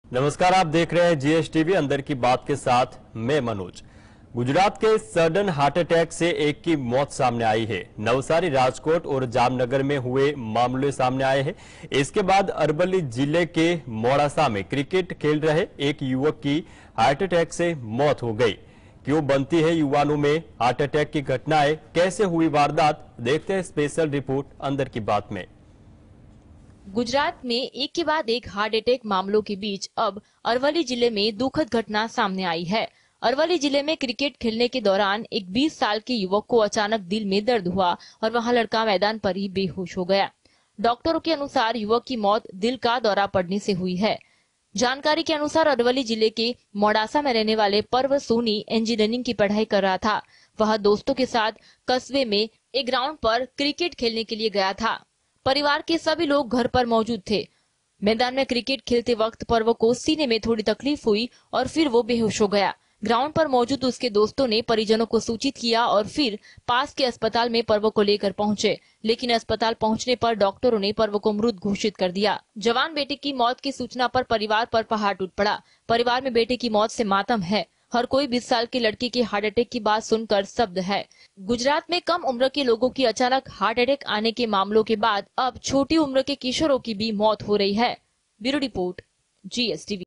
नमस्कार, आप देख रहे हैं जीएसटीवी अंदर की बात के साथ मैं मनोज। गुजरात के सडन हार्ट अटैक से एक की मौत सामने आई है। नवसारी, राजकोट और जामनगर में हुए मामले सामने आए हैं। इसके बाद अरवली जिले के मोड़ासा में क्रिकेट खेल रहे एक युवक की हार्ट अटैक से मौत हो गई। क्यों बनती है युवाओं में हार्ट अटैक की घटनाएं, कैसे हुई वारदात, देखते हैं स्पेशल रिपोर्ट अंदर की बात में। गुजरात में एक के बाद एक हार्ट अटैक मामलों के बीच अब अरवली जिले में दुखद घटना सामने आई है। अरवली जिले में क्रिकेट खेलने के दौरान एक 20 साल के युवक को अचानक दिल में दर्द हुआ और वहां लड़का मैदान पर ही बेहोश हो गया। डॉक्टरों के अनुसार युवक की मौत दिल का दौरा पड़ने से हुई है। जानकारी के अनुसार अरवली जिले के मोड़ासा में रहने वाले पर्व सोनी इंजीनियरिंग की पढ़ाई कर रहा था। वह दोस्तों के साथ कस्बे में एक ग्राउंड पर क्रिकेट खेलने के लिए गया था। परिवार के सभी लोग घर पर मौजूद थे। मैदान में क्रिकेट खेलते वक्त पर्व को सीने में थोड़ी तकलीफ हुई और फिर वो बेहोश हो गया। ग्राउंड पर मौजूद उसके दोस्तों ने परिजनों को सूचित किया और फिर पास के अस्पताल में पर्व को लेकर पहुंचे, लेकिन अस्पताल पहुंचने पर डॉक्टरों ने पर्व को मृत घोषित कर दिया। जवान बेटे की मौत की सूचना पर परिवार पर पहाड़ टूट पड़ा। परिवार में बेटे की मौत से मातम है। हर कोई 20 साल के लड़के के हार्ट अटैक की बात सुनकर स्तब्ध है। गुजरात में कम उम्र के लोगों की अचानक हार्ट अटैक आने के मामलों के बाद अब छोटी उम्र के किशोरों की भी मौत हो रही है। Bureau report, GSTV.